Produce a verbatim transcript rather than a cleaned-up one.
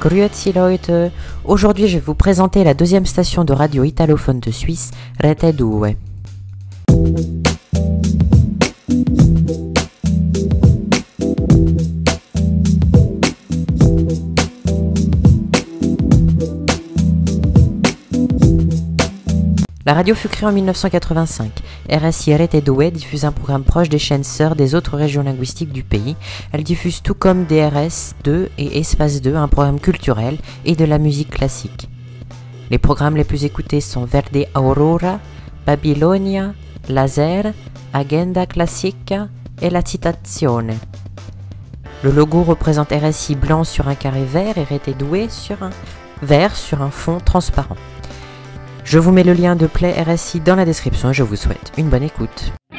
Grüezi Leute. Aujourd'hui, je vais vous présenter la deuxième station de radio italophone de Suisse, Rete deux. La radio fut créée en mille neuf cent quatre-vingt-cinq. R S I Rete deux diffuse un programme proche des chaînes sœurs des autres régions linguistiques du pays. Elle diffuse tout comme D R S deux et Espace deux un programme culturel et de la musique classique. Les programmes les plus écoutés sont Verde Aurora, Babilonia, Laser, Agenda Classica et La Citazione. Le logo représente R S I blanc sur un carré vert et Rete deux sur un vert sur un fond transparent. Je vous mets le lien de Play R S I dans la description et je vous souhaite une bonne écoute.